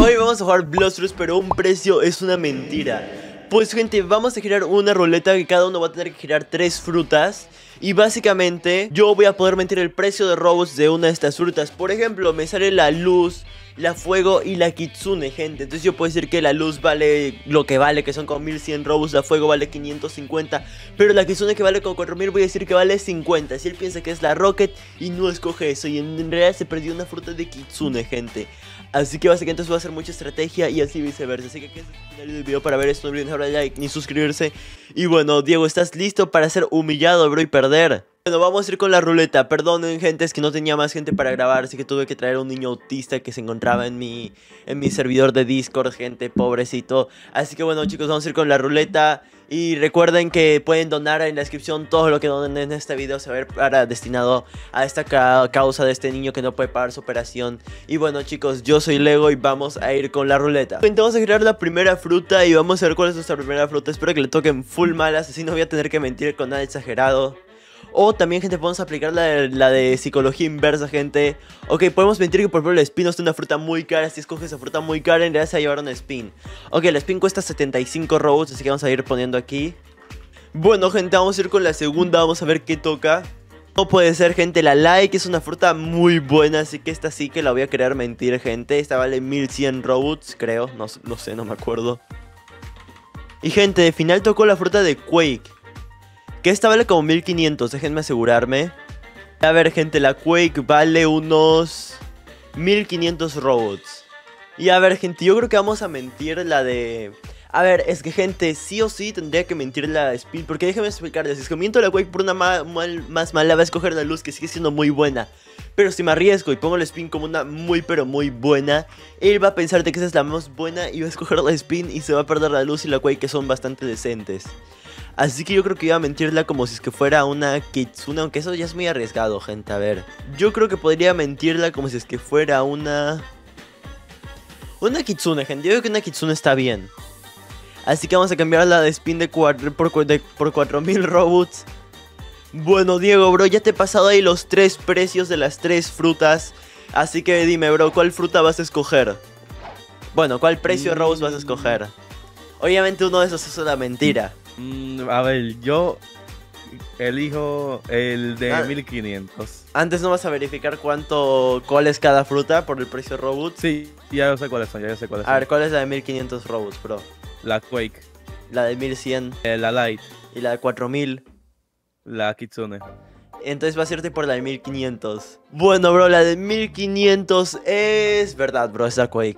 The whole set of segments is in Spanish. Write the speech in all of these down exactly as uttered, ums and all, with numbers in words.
Hoy vamos a jugar Blusterous, pero un precio es una mentira. Pues gente, vamos a girar una ruleta que cada uno va a tener que girar tres frutas. Y básicamente yo voy a poder mentir el precio de Robux de una de estas frutas. Por ejemplo, me sale la luz, la fuego y la kitsune, gente. Entonces yo puedo decir que la luz vale lo que vale, que son como mil cien Robux. La fuego vale quinientos cincuenta, pero la kitsune, que vale como cuatro mil, voy a decir que vale cincuenta. Si él piensa que es la Rocket y no escoge eso, y en realidad se perdió una fruta de kitsune, gente. Así que básicamente eso va a ser mucha estrategia y así viceversa. Así que aquí es el final del video. Para ver esto no olviden dejar like ni suscribirse. Y bueno, Diego, ¿estás listo para ser humillado, bro, y perder? Bueno, vamos a ir con la ruleta. Perdonen, gente, es que no tenía más gente para grabar, así que tuve que traer a un niño autista que se encontraba en mi, en mi servidor de Discord, gente, pobrecito. Así que bueno, chicos, vamos a ir con la ruleta. Y recuerden que pueden donar en la descripción. Todo lo que donen en este video se va a ver para, destinado a esta ca causa de este niño que no puede pagar su operación. Y bueno, chicos, yo soy Lego y vamos a ir con la ruleta. Entonces vamos a girar la primera fruta y vamos a ver cuál es nuestra primera fruta. Espero que le toquen full malas, así no voy a tener que mentir con nada exagerado. O también, gente, podemos aplicar la de, la de psicología inversa, gente. Ok, podemos mentir que por ejemplo el spin es una fruta muy cara. Si escoges esa fruta muy cara, en realidad se va a llevar un spin. Ok, el spin cuesta setenta y cinco Robux, así que vamos a ir poniendo aquí. Bueno, gente, vamos a ir con la segunda. Vamos a ver qué toca. No puede ser, gente, la like es una fruta muy buena, así que esta sí que la voy a querer mentir, gente. Esta vale mil cien Robux, creo, no, no sé, no me acuerdo. Y gente, de final tocó la fruta de Quake, que esta vale como mil quinientos, déjenme asegurarme. A ver, gente, la Quake vale unos mil quinientos Robux. Y a ver, gente, yo creo que vamos a mentir la de... A ver, es que, gente, sí o sí tendría que mentir la Spin, porque déjenme explicarles. Si es que miento la Quake por una ma mal más mala, va a escoger la luz, que sigue siendo muy buena. Pero si me arriesgo y pongo la Spin como una muy pero muy buena, él va a pensar de que esa es la más buena y va a escoger la Spin y se va a perder la luz y la Quake, que son bastante decentes. Así que yo creo que iba a mentirla como si es que fuera una kitsune, aunque eso ya es muy arriesgado, gente. A ver, yo creo que podría mentirla como si es que fuera una... Una kitsune, gente. Yo creo que una kitsune está bien. Así que vamos a cambiar la de spin de cuatro, por, de, por cuatro mil Robux. Bueno, Diego, bro, ya te he pasado ahí los tres precios de las tres frutas. Así que dime, bro, ¿cuál fruta vas a escoger? Bueno, ¿cuál precio de Robux vas a escoger? Obviamente uno de esos es una mentira. Mm, a ver, yo elijo el de ah, mil quinientos. Antes no vas a verificar cuánto, cuál es cada fruta por el precio de Robux. Sí, ya yo sé cuáles son, ya yo sé cuáles son. A ver, ¿cuál es la de mil quinientos Robux, bro? La Quake. La de mil cien. Eh, la Light. Y la de cuatro mil. La Kitsune. Entonces vas a irte por la de mil quinientos. Bueno, bro, la de mil quinientos es... verdad, bro, es la Quake.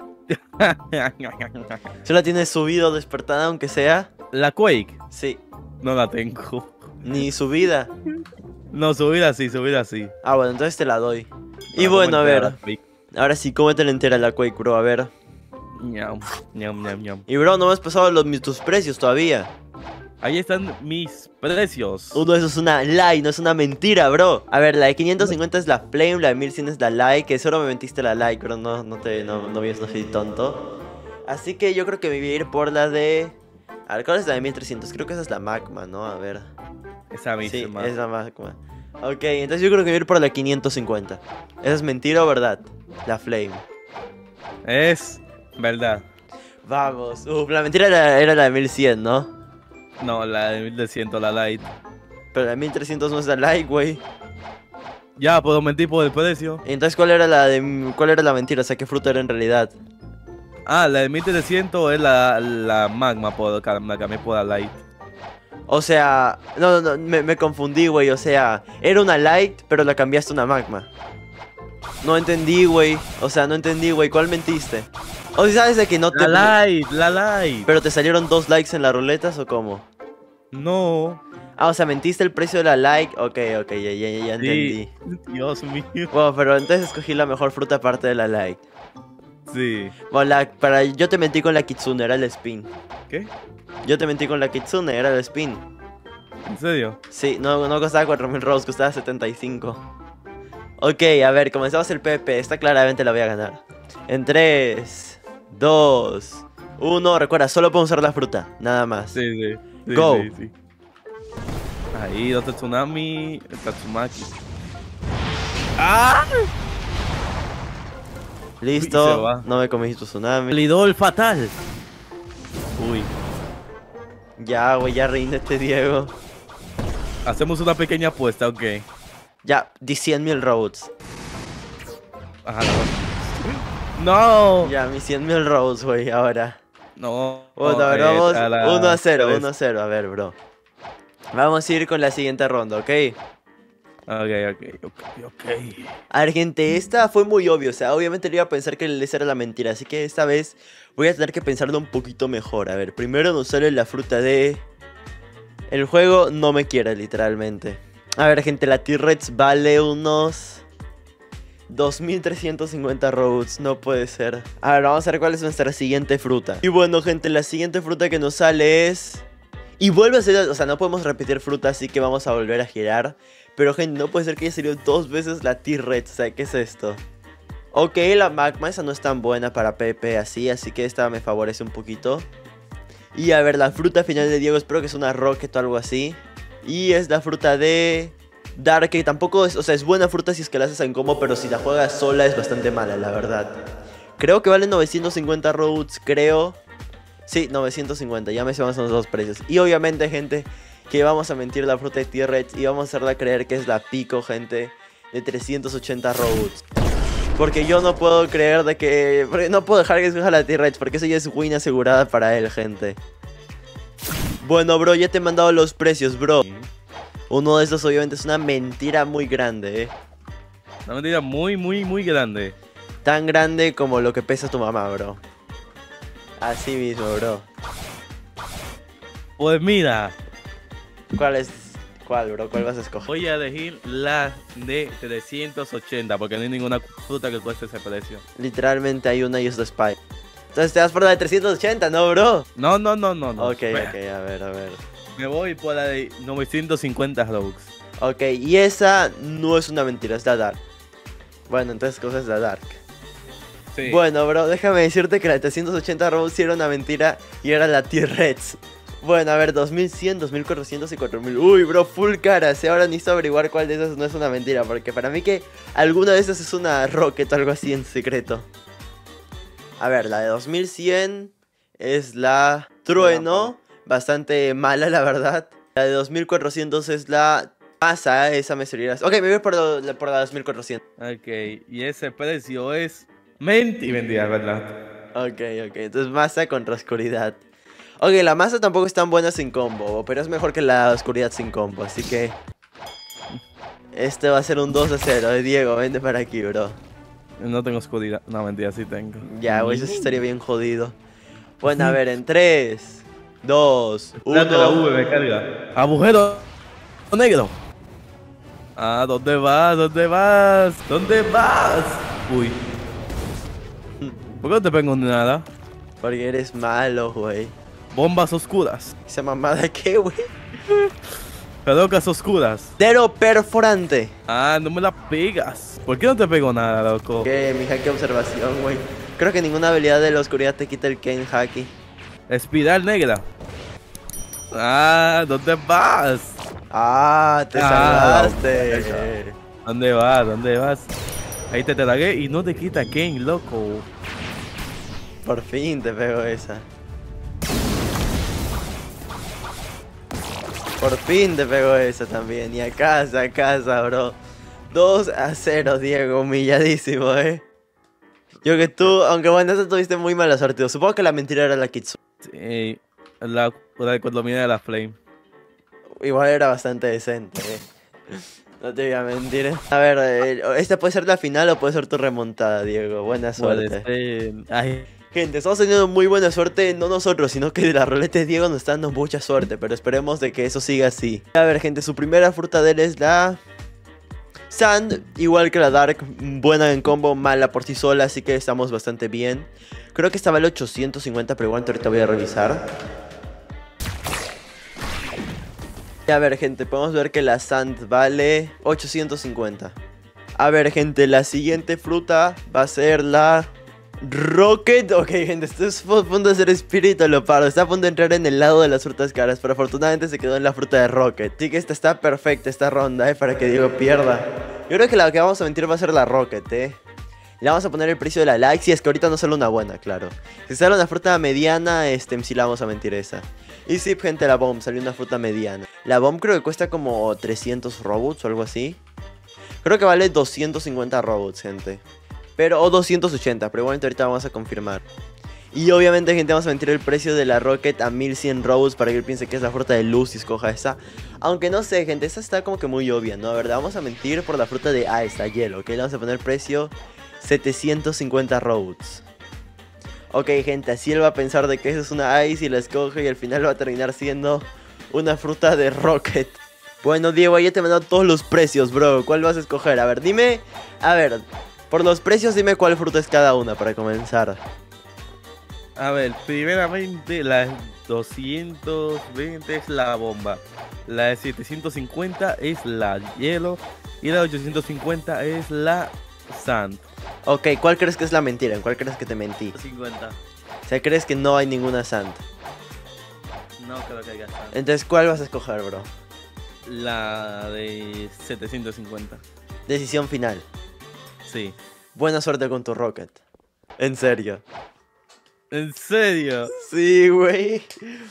¿Se la tienes subido o despertada, aunque sea? ¿La Quake? Sí. No la tengo. Ni subida. No, subida sí, subida sí. Ah, bueno, entonces te la doy. Y Ah, bueno, a ver. la Ahora sí, cómetela entera la Quake, bro, a ver. Ñam, ñam, ñam, ñam. Y bro, no me has pasado los, tus precios todavía. Ahí están mis precios. Uno de esos es una lie, no es una mentira, bro. A ver, la de quinientos cincuenta es la Flame, la de mil cien es la like. Que solo me mentiste la like, bro, no, no te, no, no, no soy tonto. Así que yo creo que me voy a ir por la de... A ver, ¿cuál es la de mil trescientos? Creo que esa es la Magma, ¿no? A ver. Esa misma. Sí, es la Magma. Ok, entonces yo creo que voy a ir por la quinientos cincuenta. ¿Esa es mentira o verdad? La Flame. Es verdad. Vamos. Uf, la mentira era, era la de mil cien, ¿no? No, la de mil doscientos, la Light. Pero la de mil trescientos no es la like, güey. Ya, puedo mentir por el precio. Entonces, ¿cuál era la de cuál era la mentira? O sea, ¿qué fruta era en realidad? Ah, la de mil trescientos es la, la Magma, por, la cambié por la Light. O sea, no, no, no me, me confundí, güey. O sea, era una light, pero la cambiaste a una Magma. No entendí, güey. O sea, no entendí, güey. ¿Cuál mentiste? O sea, ¿sabes de que no te... La Light, la Light. ¿Pero te salieron dos likes en las ruletas o cómo? No. Ah, o sea, ¿mentiste el precio de la like? Ok, ok, ya, ya, ya, ya entendí. Sí. Dios mío. Bueno, pero entonces escogí la mejor fruta aparte de la like. Sí. Bueno, la, para, yo te mentí con la Kitsune, era el spin. ¿Qué? Yo te mentí con la Kitsune, era el spin. ¿En serio? Sí, no, no costaba cuatro mil Robux, costaba setenta y cinco. Ok, a ver, comenzamos el PvP. Esta claramente la voy a ganar. En tres, dos, uno. Recuerda, solo puedo usar la fruta, nada más. Sí, sí. sí Go. Sí, sí. Ahí, otro tsunami. Tatsumaki. ¡Ah! Listo, no me comí tu tsunami. Lidol fatal. Uy. Ya, güey, ya ríndete, Diego. Hacemos una pequeña apuesta, ok. Ya, di cien mil robots. Ajá, no. Ya, mis cien mil robots, güey, ahora. No. Bueno, a ver, eh, vamos a la uno a cero, tres. uno a cero, a ver, bro. Vamos a ir con la siguiente ronda, ¿ok? Ok, ok, ok, ok. A ver, gente, esta fue muy obvio, o sea, obviamente le iba a pensar que esa era la mentira, así que esta vez voy a tener que pensarlo un poquito mejor. A ver, primero nos sale la fruta de... El juego no me quiere, literalmente. A ver, gente, la T-Rex vale unos... dos mil trescientos cincuenta Robux, no puede ser. A ver, vamos a ver cuál es nuestra siguiente fruta. Y bueno, gente, la siguiente fruta que nos sale es... Y vuelve a ser, o sea, no podemos repetir fruta, así que vamos a volver a girar. Pero, gente, no puede ser que haya salido dos veces la T-Rex, o sea, ¿qué es esto? Ok, la magma, esa no es tan buena para PvP así, así que esta me favorece un poquito. Y a ver, la fruta final de Diego, espero que es una Rocket o algo así. Y es la fruta de... Dark, que tampoco es, o sea, es buena fruta si es que la haces en combo, pero si la juegas sola es bastante mala, la verdad. Creo que vale novecientos cincuenta Robux, creo. Sí, novecientos cincuenta, ya me se van los dos precios. Y obviamente, gente, que vamos a mentir la fruta de T-Rex y vamos a hacerla creer que es la pico, gente, de trescientos ochenta Robux. Porque yo no puedo creer de que... No puedo dejar que escoja la T-Rex, porque eso ya es win asegurada para él, gente. Bueno, bro, ya te he mandado los precios, bro. Uno de estos obviamente es una mentira muy grande, eh. Una mentira muy, muy, muy grande. Tan grande como lo que pesa tu mamá, bro. Así mismo, bro. Pues mira. ¿Cuál es? ¿Cuál, bro? ¿Cuál vas a escoger? Voy a elegir la de trescientos ochenta, porque no hay ninguna fruta que cueste ese precio. Literalmente hay una y es de Spy. Entonces te vas por la de trescientos ochenta, ¿no, bro? No, no, no, no, no. Ok, ok, a ver, a ver. Me voy por la de novecientos cincuenta Robux. Ok, y esa no es una mentira, es la Dark. Bueno, entonces cosas la Dark. Sí. Bueno, bro, déjame decirte que la de trescientos ochenta Robux sí era una mentira y era la T-Rex. Bueno, a ver, dos mil cien, dos mil cuatrocientos y cuatro mil. Uy, bro, full caras. Y ahora necesito averiguar cuál de esas no es una mentira, porque para mí que alguna de esas es una Rocket o algo así en secreto. A ver, la de dos mil cien es la Trueno, bastante mala la verdad. La de dos mil cuatrocientos es la Masa, esa me serviría. Ok, me voy por, lo, por la dos mil cuatrocientos. Ok, y ese precio es mentira, mentira, ¿verdad? Ok, ok, entonces Masa contra Oscuridad. Ok, la Masa tampoco es tan buena sin combo, pero es mejor que la Oscuridad sin combo, así que... Este va a ser un dos a cero, de Diego, vente para aquí, bro. No tengo oscuridad. No, mentira, sí tengo. Ya, güey, eso sí estaría bien jodido. Bueno, a ver, en tres, dos, uno... La V me carga. Agujero negro. Ah, ¿dónde vas? ¿Dónde vas? ¿Dónde vas? Uy. ¿Por qué no te pego nada? Porque eres malo, güey. Bombas oscuras. ¿Esa mamada qué, güey? Pelocas oscuras. Dero perforante. Ah, no me la pegas. ¿Por qué no te pego nada, loco? ¿Qué, mija? ¿Qué observación, güey? Creo que ninguna habilidad de la oscuridad te quita el Ken Haki. Espiral negra. Ah, ¿dónde vas? Ah, te Ah, salvaste. ¿Dónde vas? ¿Dónde vas? Ahí te tragué y no te quita Ken, loco. Por fin te pego esa. Por fin te pego esa también. Y a casa, a casa, bro. dos a cero, Diego. Humilladísimo, eh. Yo que tú, aunque bueno, eso tuviste muy mala suerte. Supongo que la mentira era la Kitsune. Sí, la, la economía de la Flame. Igual era bastante decente, eh. No te voy a mentir, eh. A ver, eh, esta puede ser la final o puede ser tu remontada, Diego. Buena suerte. Puede ser. Ay. Gente, estamos teniendo muy buena suerte, no nosotros, sino que de la roleta de Diego nos está dando mucha suerte, pero esperemos de que eso siga así. A ver, gente, su primera fruta de él es la Sand, igual que la Dark, buena en combo, mala por sí sola, así que estamos bastante bien. Creo que esta vale ochocientos cincuenta, pero igual ahorita voy a revisar. Y a ver, gente, podemos ver que la Sand vale ochocientos cincuenta. A ver, gente, la siguiente fruta va a ser la Rocket. Ok, gente, esto es a punto de ser espíritu leopardo. Está a punto de entrar en el lado de las frutas caras, pero afortunadamente se quedó en la fruta de Rocket. Así que esta está perfecta, esta ronda, eh, para que Diego pierda. Yo creo que la que vamos a mentir va a ser la Rocket, eh. Le vamos a poner el precio de la like. Si es que ahorita no sale una buena, claro. Si sale una fruta mediana, este, sí la vamos a mentir esa. Y sí, gente, la bomb salió una fruta mediana. La bomb creo que cuesta como trescientos robuts o algo así. Creo que vale doscientos cincuenta robuts, gente. Pero, o doscientos ochenta, pero igualmente ahorita vamos a confirmar. Y obviamente, gente, vamos a mentir el precio de la Rocket a mil cien Robux para que él piense que es la fruta de luz y escoja esa. Aunque no sé, gente, esa está como que muy obvia, ¿no? A ver, vamos a mentir por la fruta de Ice, la hielo, ¿ok? Le vamos a poner precio setecientos cincuenta Robux. Ok, gente, así él va a pensar de que esa es una Ice y la escoge y al final va a terminar siendo una fruta de Rocket. Bueno, Diego, ya te mandó todos los precios, bro. ¿Cuál vas a escoger? A ver, dime, a ver, por los precios dime cuál fruta es cada una para comenzar. A ver, primeramente la doscientos veinte es la bomba. La de setecientos cincuenta es la hielo. Y la de ochocientos cincuenta es la sand. Ok, ¿cuál crees que es la mentira? ¿En cuál crees que te mentí? cincuenta. O sea, ¿crees que no hay ninguna sand? No creo que haya sand. Entonces, ¿cuál vas a escoger, bro? La de setecientos cincuenta. Decisión final. Sí. Buena suerte con tu Rocket. En serio. ¿En serio? Sí, güey.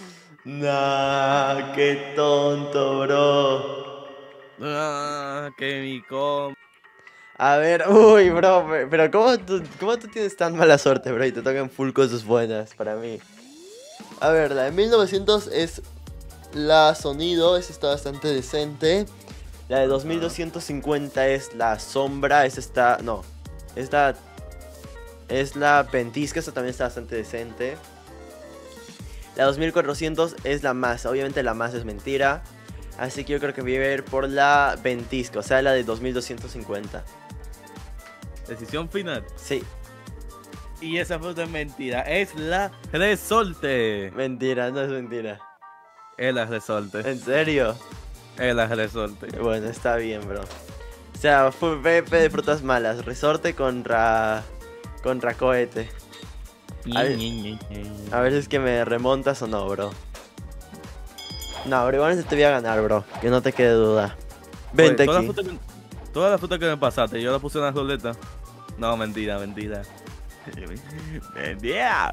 Nah, qué tonto, bro. Ah, que mi com... A ver, uy, bro, pero ¿cómo tú, cómo tú tienes tan mala suerte, bro? Y te tocan full cosas buenas para mí. A ver, la de mil novecientos es la sonido, esa está bastante decente. La de dos mil doscientos cincuenta es la sombra, esa está... No, esta es la ventisca, esa también está bastante decente. La dos mil cuatrocientos es la masa, obviamente la masa es mentira. Así que yo creo que voy a ir por la ventisca, o sea, la de dos mil doscientos cincuenta. Decisión final. Sí. Y esa fruta es mentira. Es la resorte. Mentira, no es mentira. Es la resorte. ¿En serio? Es la resorte. Bueno, está bien, bro. O sea, fue P P de frutas malas. Resorte contra... Contra cohete. A ver, a ver si es que me remontas o no, bro. No, pero igual te voy a ganar, bro. Que no te quede duda. Vente Oye, toda aquí. La fruta que, toda la fruta que me pasaste, yo la puse en la ruleta. No, mentira, mentira. Mentira.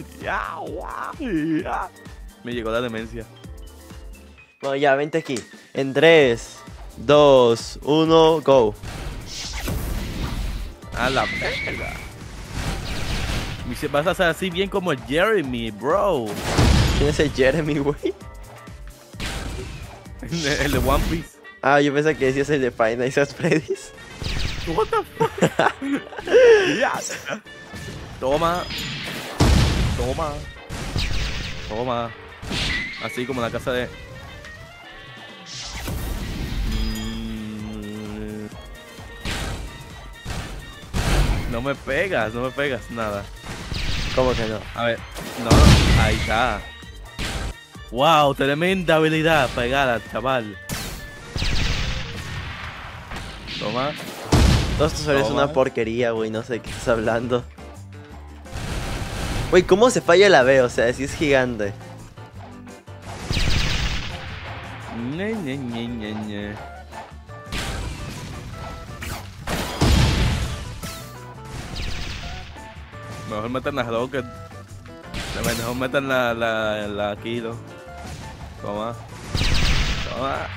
Me llegó la demencia. Bueno, ya, vente aquí. En tres, dos, uno, go. A la verga. Vas a hacer así bien como Jeremy, bro. ¿Quién es el Jeremy, güey? El de One Piece. Ah, yo pensé que decías el de Five Nights at Freddy's. What the fuck? Yes. Toma. Toma. Toma. Así como en la casa de... Mm. No me pegas, no me pegas nada. ¿Cómo que no? A ver, no, ahí está. Wow, tremenda habilidad pegada, chaval. Toma. Todos tus es una porquería, güey. No sé de qué estás hablando. Güey, ¿cómo se falla la B? O sea, si es gigante. Ñe, Ñe, Ñe, Ñe, Ñe. Mejor metan las Rocket. Mejor metan la, la, la Kilo. Toma. Toma.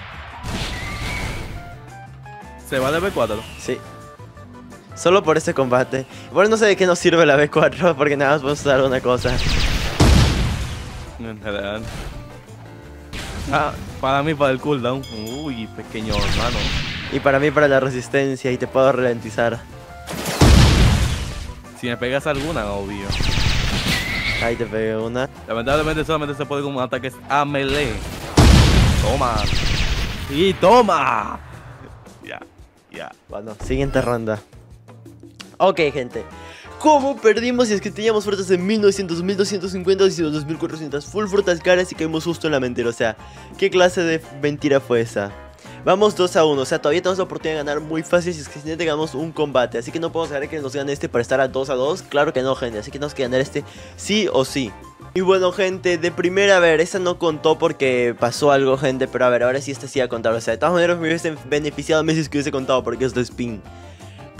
¿Se va de B cuatro? Sí. Solo por este combate. Bueno, no sé de qué nos sirve la B cuatro, porque nada más podemos usar una cosa. En general. Ah, para mí, para el cooldown. Uy, pequeño hermano. Y para mí, para la resistencia, y te puedo ralentizar. Si me pegas alguna, obvio. Ahí te pegué una. Lamentablemente solamente se puede como ataques a melee. Toma. Y toma. Ya, ya. Bueno, siguiente ronda. Ok, gente. ¿Cómo perdimos si es que teníamos frutas de mil novecientos, mil doscientos cincuenta y dos mil cuatrocientos? Full frutas caras y caímos justo en la mentira. O sea, ¿qué clase de mentira fue esa? Vamos dos a uno, o sea, todavía tenemos la oportunidad de ganar muy fácil si es que si ganamos un combate. Así que no podemos dejar que nos gane este para estar a dos a dos. Claro que no, gente, así que tenemos que ganar este sí o sí. Y bueno, gente, de primera, a ver, esta no contó porque pasó algo, gente. Pero a ver, ahora sí esta sí va a contar. O sea, de todas maneras me hubiese beneficiado a mí si es que hubiese contado porque es de spin.